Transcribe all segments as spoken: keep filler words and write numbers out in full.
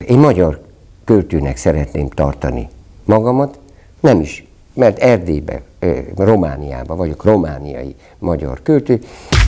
Én magyar költőnek szeretném tartani magamat, nem is, mert Erdélyben, Romániában vagyok, romániai magyar költő.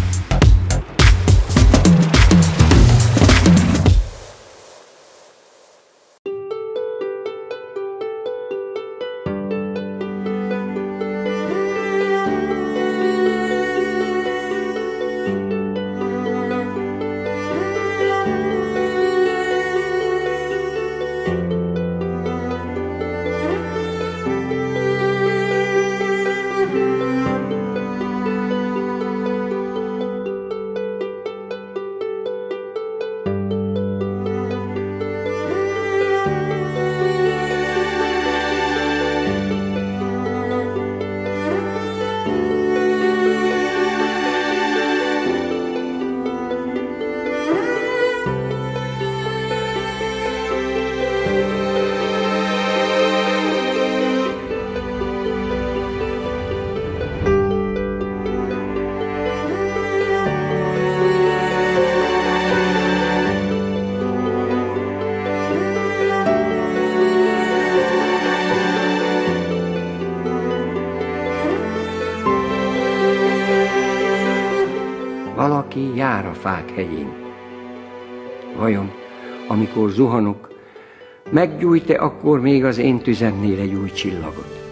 Valaki jár a fák hegyén. Vajon, amikor zuhanok, meggyújt-e akkor még az én tüzemnél egy új csillagot?